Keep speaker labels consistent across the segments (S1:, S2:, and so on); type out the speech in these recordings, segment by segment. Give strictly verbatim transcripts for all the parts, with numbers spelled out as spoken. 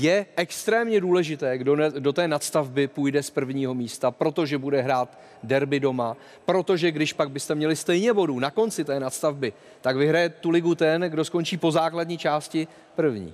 S1: Je extrémně důležité, kdo ne, do té nadstavby půjde z prvního místa, protože bude hrát derby doma, protože když pak byste měli stejně bodů na konci té nadstavby, tak vyhraje tu ligu ten, kdo skončí po základní části první.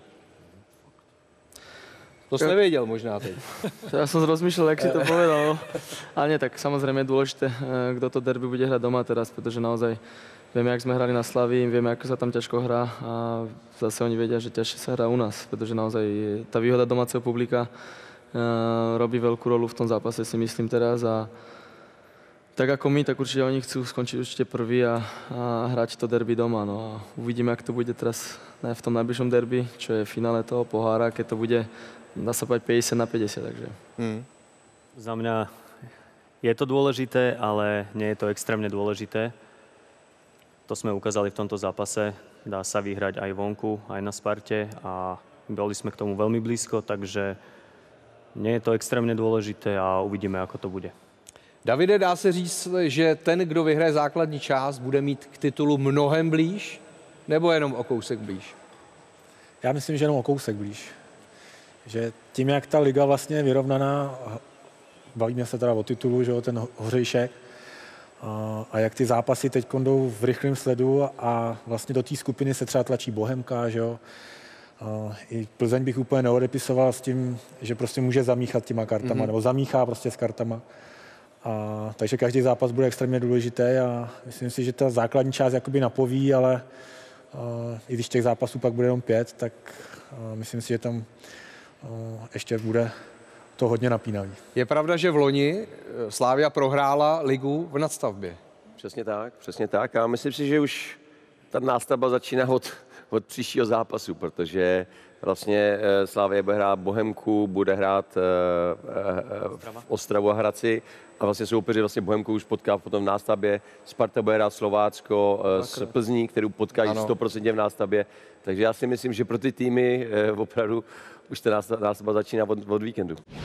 S1: To jsi nevěděl možná teď.
S2: Ja som rozmýšľal, jak si to povedal. No. Ale nie, tak samozrejme je dôležité, kto to derby bude hrať doma teraz, pretože naozaj vieme, jak sme hrali na Slavii, vieme, ako sa tam ťažko hrá a zase oni vedia, že ťažšie sa hrá u nás, pretože naozaj tá výhoda domáceho publika robí veľkú rolu v tom zápase, si myslím teraz. A tak ako my, tak určite oni chcú skončiť určite prvý a, a hrať to derby doma. No a uvidíme, jak to bude teraz ne, v tom najbližšom derby, čo je finále toho pohára, keď to bude, dá sa povedať, päťdesiat na päťdesiat. Takže.
S3: Hmm. Za mňa je to dôležité, ale nie je to extrémne dôležité. To sme ukázali v tomto zápase. Dá sa vyhrať aj vonku, aj na Sparte a boli sme k tomu veľmi blízko, takže nie je to extrémně důležité a uvidíme, ako to bude.
S1: Davide, dá se říct, že ten, kdo vyhraje základní část, bude mít k titulu mnohem blíž, nebo jenom o kousek blíž?
S4: Já myslím, že jenom o kousek blíž. Že tím, jak ta liga vlastně je vyrovnaná, bavíme se teda o titulu, že o ten hořejšek, a, a jak ty zápasy teď jdou v rychlém sledu a vlastně do té skupiny se třeba tlačí Bohemka, že jo. A i Plzeň bych úplně neodepisoval s tím, že prostě může zamíchat těma kartama, mm-hmm. nebo zamíchá prostě s kartama. A, takže každý zápas bude extrémně důležitý a myslím si, že ta základní část jakoby napoví, ale a, i když těch zápasů pak bude jenom pět, tak a, myslím si, že tam a, ještě bude to hodně napínavý.
S1: Je pravda, že v loni Slavia prohrála ligu v nadstavbě.
S5: Přesně tak, přesně tak. A myslím si, že už ta nástavba začíná od, od příštího zápasu, protože vlastně Slavia bude hrát Bohemku, bude hrát uh, Ostravu a Hradci a vlastně soupeři vlastně Bohemku už potká potom v nástavbě. Sparta bude hrát Slovácko uh, s Plzní, kterou potkají sto procent v nástavbě. Takže já si myslím, že pro ty týmy uh, opravdu už ta nástavba začíná od, od víkendu.